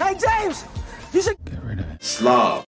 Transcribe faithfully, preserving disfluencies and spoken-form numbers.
Hey, James! You should Get rid of it. Slob.